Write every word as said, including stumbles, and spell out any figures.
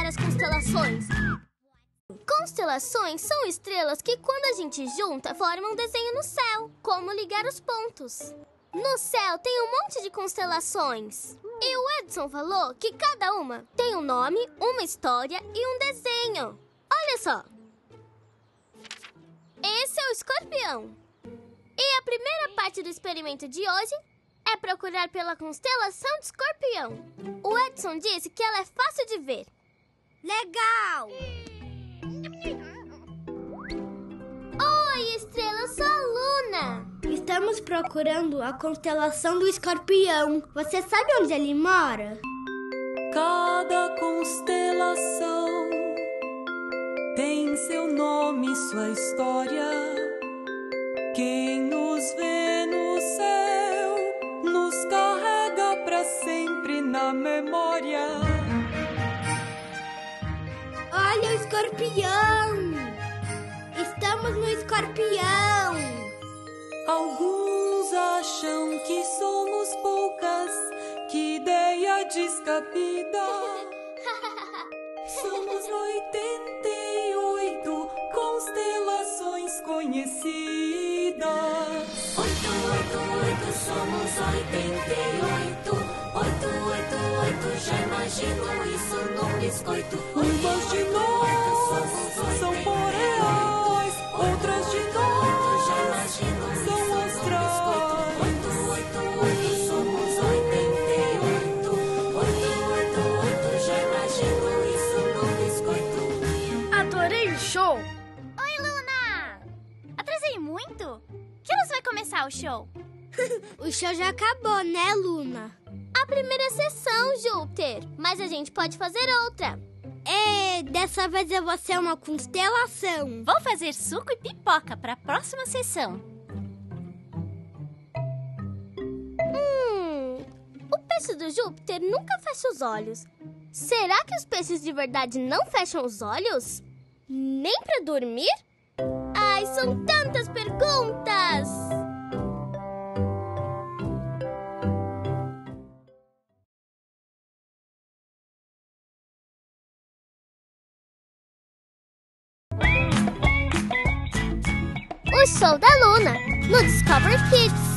explicar as constelações. Constelações são estrelas que, quando a gente junta, formam um desenho no céu. Como ligar os pontos. No céu tem um monte de constelações. E o Edson falou que cada uma tem um nome, uma história e um desenho. Olha só. Esse é o escorpião. E a primeira parte do experimento de hoje é procurar pela constelação de escorpião. O Edson disse que ela é fácil de ver. Legal! Oi, estrela, eu sou a Luna. Estamos procurando a constelação do escorpião. Você sabe onde ele mora? Cada constelação tem seu nome e sua história. Quem nos vê no céu nos carrega pra sempre na memória. Olha o escorpião! Estamos no escorpião! Alguns acham que somos poucas, que ideia descabida. Somos oitenta e oito constelações conhecidas. Oito, oito, oito, somos oitenta e oito. Oito, oito, oito, já imagino isso num biscoito. Umas de nós são boreais, outras de nós já imagino são astrais. Oito, oito, oito, somos oitenta e oito. Oito, oito, oito, já imagino isso num biscoito. Adorei o show! Oi, Luna! Atrasei muito? Que horas vai começar o show? O show já acabou, né, Luna? A primeira sessão, Júpiter. Mas a gente pode fazer outra. É, dessa vez eu vou ser uma constelação. Vou fazer suco e pipoca para a próxima sessão. Hum, o peixe do Júpiter nunca fecha os olhos. Será que os peixes de verdade não fecham os olhos? Nem para dormir? Ai, são tantas perguntas! O show da Luna, no Discovery Kids.